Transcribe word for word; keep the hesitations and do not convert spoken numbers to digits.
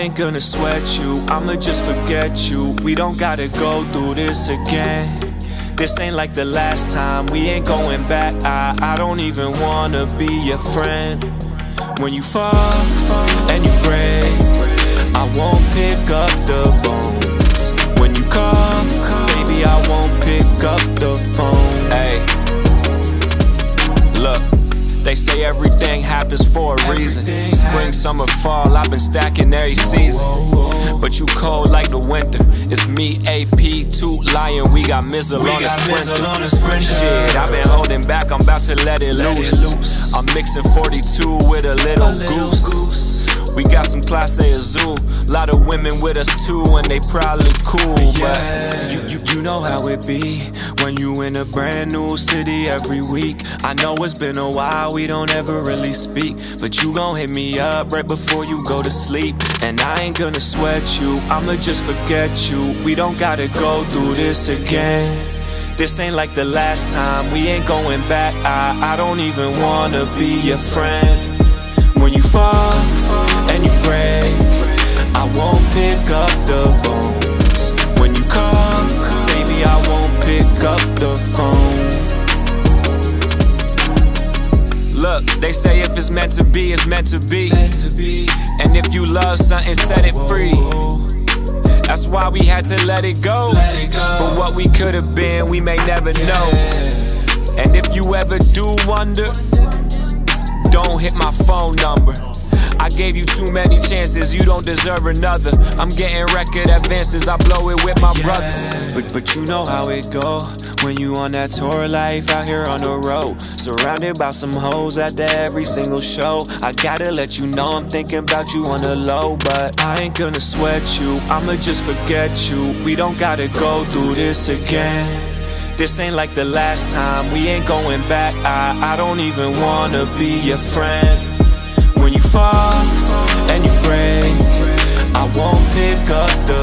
I ain't gonna sweat you, I'ma just forget you. We don't gotta go through this again. This ain't like the last time, we ain't going back. I, I don't even wanna be your friend. When you fall and you break, I won't pick up the bones. When you call, baby, I won't pick up the phone. Hey, look, they say everything happens for a reason. Spring, summer, fall, I've been stacking every season. But you cold like the winter. It's me, A P, Toot, Lion, we got Mizzle on the sprinter. Shit, I've been holding back, I'm about to let it loose. I'm mixing forty-two with a little goose. We got some Class A Azul, lot of women with us too, and they probably cool. But you, you, you know how it be when you in a brand new city every week. I know it's been a while, we don't ever really speak, but you gon' hit me up right before you go to sleep. And I ain't gonna sweat you, I'ma just forget you. We don't gotta go through this again. This ain't like the last time, we ain't going back. I, I don't even wanna be your friend. When you fall and you break, I won't pick up the bones. When you call, baby, I won't pick up the phone. Look, they say if it's meant to be, it's meant to be. And if you love something, set it free. That's why we had to let it go. But what we could have been, we may never know. And if you ever do wonder, don't hit my phone number. I gave you too many chances, you don't deserve another. I'm getting record advances, I blow it with my brothers. But, but you know how it go when you on that tour life out here on the road, surrounded by some hoes after every single show. I gotta let you know I'm thinking about you on the low, but I ain't gonna sweat you, I'ma just forget you. We don't gotta go through this again. This ain't like the last time, we ain't going back. I, I don't even wanna be your friend. When you fall and you break, I won't pick up the